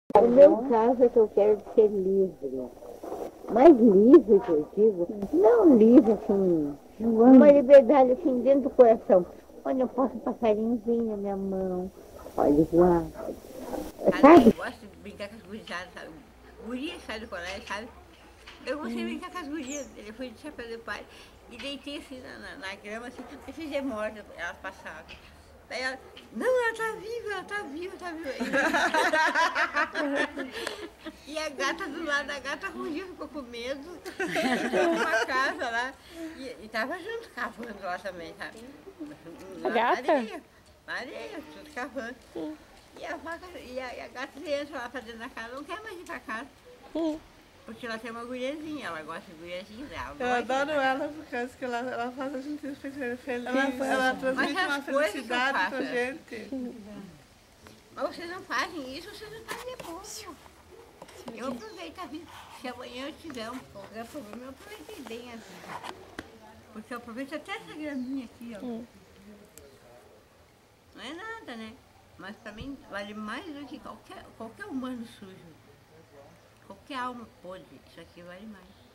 O meu caso é que eu quero ser livre. Mais livre, que eu digo, não livre assim, uma liberdade assim dentro do coração. Onde eu posso um passarinho vir na minha mão, olha, voar. Eu Sabe? gosto de brincar com as gurizadas, sabe? Guria sai do colégio, sabe? Eu gostei de brincar com as gurias, ele foi de chapéu de pai e deitei assim na grama, assim, e fiz de morta, elas passavam. Daí ela, não, ela tá viva, ela tá viva, tá viva. E a gata do lado, a gata rugiu, ficou com medo, entrou numa casa lá e tava junto cavando lá também, sabe? A gata? Na areia, tudo cavando. E a vaca, e a gata entra lá pra dentro da casa, não quer mais ir pra casa. Porque ela tem uma guriazinha, ela gosta de guriazinha dela. Eu adoro ela por causa que ela faz a gente ficar feliz. Ela transmite uma felicidade pra gente. Mas vocês não fazem isso, vocês não fazem depois. Eu aproveito a vida. Se amanhã eu tiver qualquer problema, eu aproveitei bem a vida. Porque eu aproveito até essa graminha aqui, ó. Não é nada, né? Mas pra mim vale mais do que qualquer humano sujo. Qualquer alma podre, isso aqui vale mais.